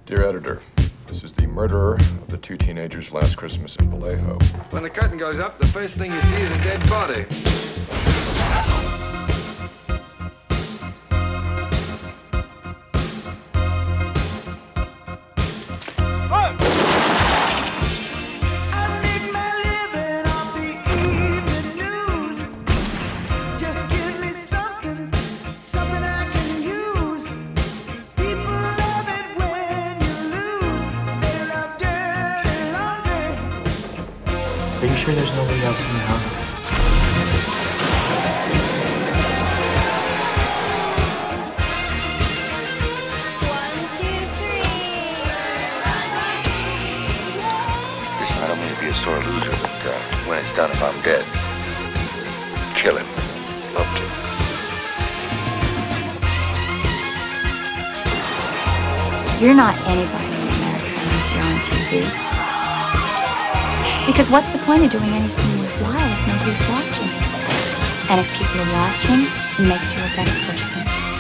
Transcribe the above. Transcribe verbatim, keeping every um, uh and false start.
Dear editor, this is the murderer of the two teenagers last Christmas in Vallejo. When the curtain goes up, the first thing you see is a dead body. Are you sure there's nobody else in the house? One, two, three. Listen, I don't mean to be a sore loser, but uh, when it's done, if I'm dead, kill him. Love to. You're not anybody in America unless you're on T V. Because what's the point of doing anything worthwhile if nobody's watching? And if people are watching, it makes you a better person.